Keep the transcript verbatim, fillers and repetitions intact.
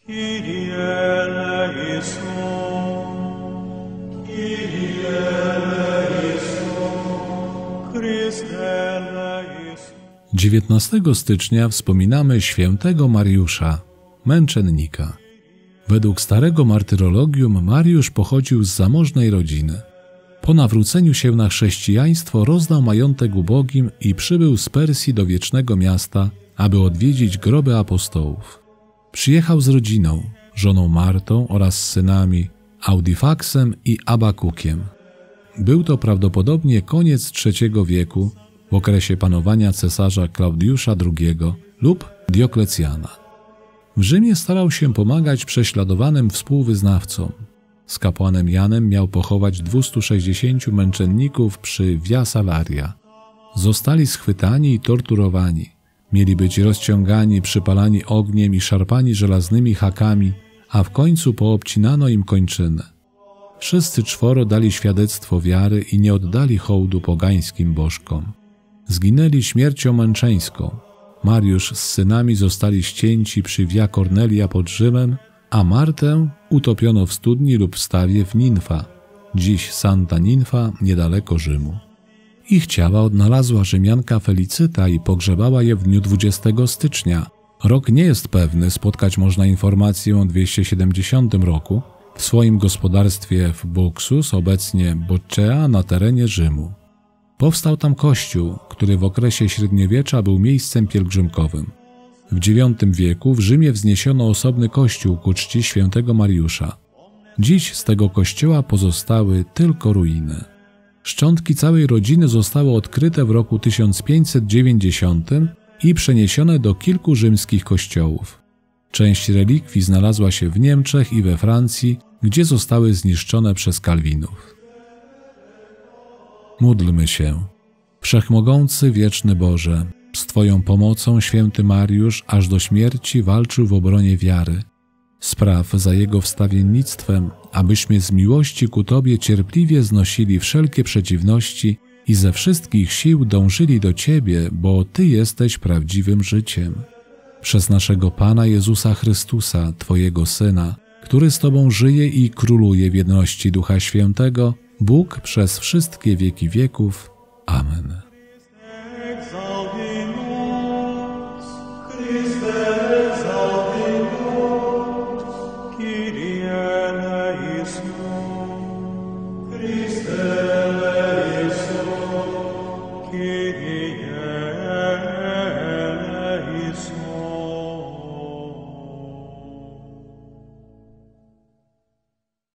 dziewiętnastego stycznia wspominamy świętego Mariusza, męczennika. Według starego martyrologium Mariusz pochodził z zamożnej rodziny. Po nawróceniu się na chrześcijaństwo rozdał majątek ubogim i przybył z Persji do Wiecznego Miasta, aby odwiedzić groby apostołów. Przyjechał z rodziną, żoną Martą oraz synami Audifaksem i Abakukiem. Był to prawdopodobnie koniec trzeciego wieku, w okresie panowania cesarza Klaudiusza drugiego lub Dioklecjana. W Rzymie starał się pomagać prześladowanym współwyznawcom. Z kapłanem Janem miał pochować dwustu sześćdziesięciu męczenników przy Via Salaria. Zostali schwytani i torturowani. Mieli być rozciągani, przypalani ogniem i szarpani żelaznymi hakami, a w końcu poobcinano im kończyny. Wszyscy czworo dali świadectwo wiary i nie oddali hołdu pogańskim bożkom. Zginęli śmiercią męczeńską. Mariusz z synami zostali ścięci przy Via Cornelia pod Rzymem, a Martę utopiono w studni lub stawie w Ninfa, dziś Santa Ninfa, niedaleko Rzymu. Ich ciała odnalazła Rzymianka Felicyta i pogrzebała je w dniu dwudziestego stycznia. Rok nie jest pewny, spotkać można informację o dwieście siedemdziesiątym roku w swoim gospodarstwie w Buxus, obecnie Boccea, na terenie Rzymu. Powstał tam kościół, który w okresie średniowiecza był miejscem pielgrzymkowym. W dziewiątym wieku w Rzymie wzniesiono osobny kościół ku czci świętego Mariusza. Dziś z tego kościoła pozostały tylko ruiny. Szczątki całej rodziny zostały odkryte w roku tysiąc pięćset dziewięćdziesiątym i przeniesione do kilku rzymskich kościołów. Część relikwii znalazła się w Niemczech i we Francji, gdzie zostały zniszczone przez Kalwinów. Módlmy się. Wszechmogący, wieczny Boże, z Twoją pomocą święty Mariusz aż do śmierci walczył w obronie wiary. Spraw za jego wstawiennictwem, abyśmy z miłości ku Tobie cierpliwie znosili wszelkie przeciwności i ze wszystkich sił dążyli do Ciebie, bo Ty jesteś prawdziwym życiem. Przez naszego Pana Jezusa Chrystusa, Twojego Syna, który z Tobą żyje i króluje w jedności Ducha Świętego, Bóg przez wszystkie wieki wieków. Amen.